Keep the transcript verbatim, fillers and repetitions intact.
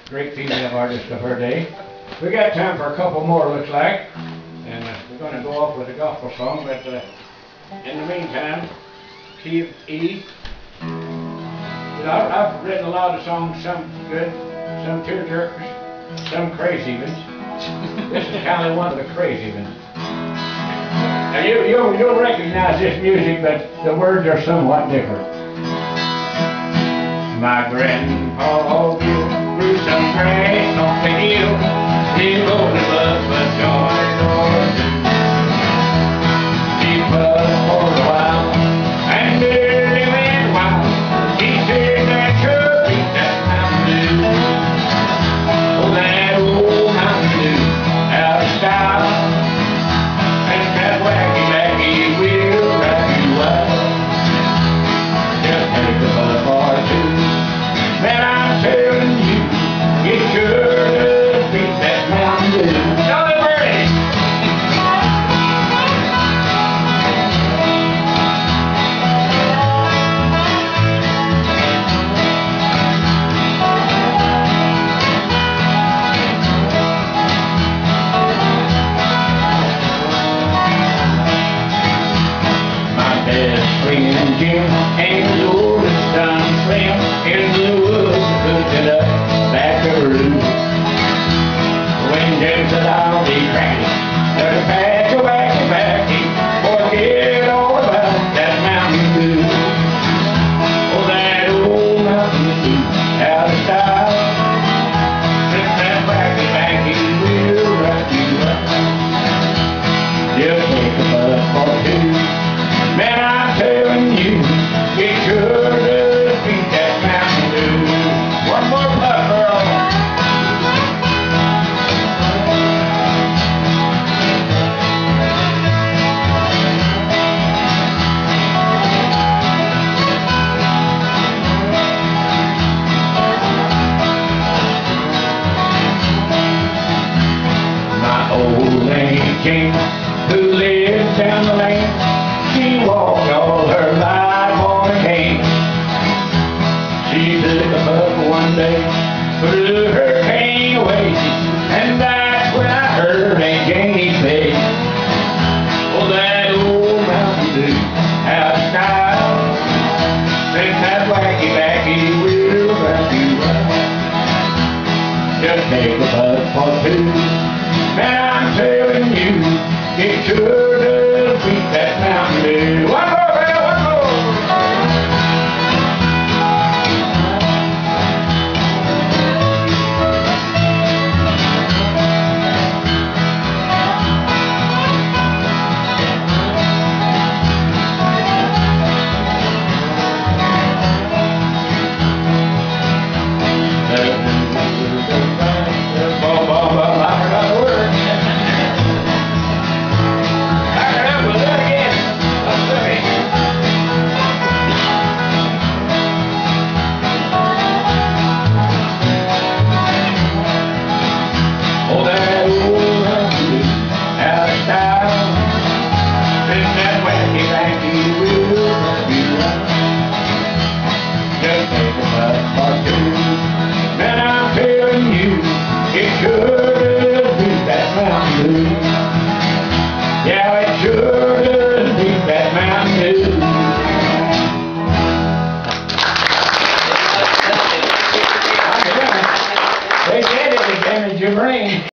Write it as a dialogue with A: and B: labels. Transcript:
A: great female artist of her day. We got time for a couple more, looks like, and uh, we're going to go off with a gospel song, but uh, in the meantime, key of E. You know, I've written a lot of songs, some good, some tearjerkers, some crazy ones. This is kind of one of the crazy ones. Now you, you'll, you'll recognize this music, but the words are somewhat different. My grandpa grew some grass on the hill. He loaded up a joint or two. He puffed for a while and nearly went wild. He said that sure beat that Mountain Dew. Oh, that old Mountain Dew, out of style. And that wacky, wacky will wrap you up. Just take a puff or two. Man, I'm telling you, it sure does beat that Mountain Dew. Charlie Freddie! My best friend Jim and his oldest son Slim in the woods cooking up backaroo. When Jim said I'll be cranky, there's a patch of wacky wacky, forget all about that Mountain Dew. Oh, that old Mountain Dew, out of style. Since that wacky wacky will wrap you up. Just take a puff or two. Man, I'm telling you, it sure does beat that Mountain Dew. One more puff, girl. My old Lady Jane, who lives down the lane, she walked all her life on a cane. She took a puff one day, threw her cane away, and that's when I heard Aunt Janie say, oh, that old Mountain Dew, out of style. Since that wacky wacky will wrap you up. Just take a puff or two. Man, I'm telling you, it sure does beat that Mountain Dew. One more, man, one more. Yeah, it sure does beat that Mountain Dew. They said it was damage your brain.